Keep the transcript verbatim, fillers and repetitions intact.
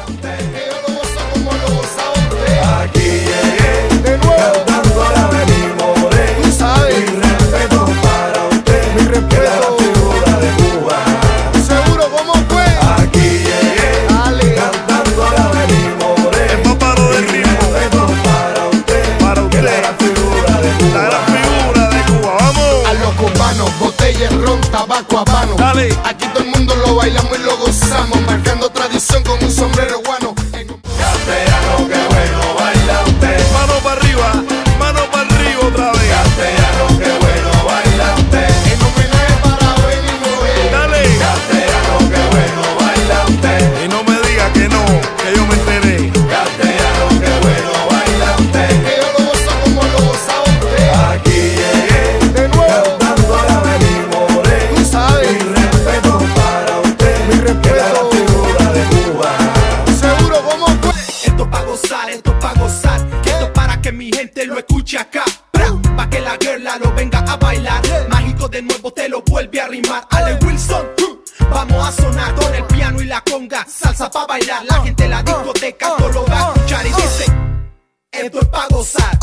usted. Que yo lo gozo como lo gozaba usted. Aquí llegué, de nuevo, cantando la venimos de. tú sabes. Mi respeto para usted, Mi respeto. que es la figura de Cuba. Seguro, ¿cómo fue? Aquí llegué, Dale. cantando la venimos de. El más paro del Mi ritmo. respeto para usted, Para que es usted. la figura de Cuba. La gran figura de Cuba, vamos. A los cubanos, botella, ron, tabaco, habano. Dale. Aquí todo el mundo lo bailamos y lo gozamos, marcando tradición con un sombrero guano. Castellano, qué bueno baila usted. Mano para arriba, mano para arriba otra vez. Castellano, qué bueno baila usted. En homenaje para Benny Noel. Dale. Castellano, qué bueno baila usted. Y no me diga que no, que yo me enteré. Castellano, qué bueno baila usted. Que yo lo gozo como lo gozaba usted. Aquí llegué, De nuevo, cantando la venimos de. tú sabes. Mi respeto para usted, Mi que es la respeto. figura de Cuba. Seguro, ¿cómo fue? Esto es pa' gozar, esto es pa' gozar. Esto es para que mi gente lo escuche acá. Pra, pa' que la girla lo venga a bailar. Mágico de nuevo te lo vuelve a rimar. Ale Wilson, huh, vamos a sonar con el piano y la conga. Salsa pa' bailar, la gente en la discoteca todo lo va a escuchar y dice: esto es pa' gozar.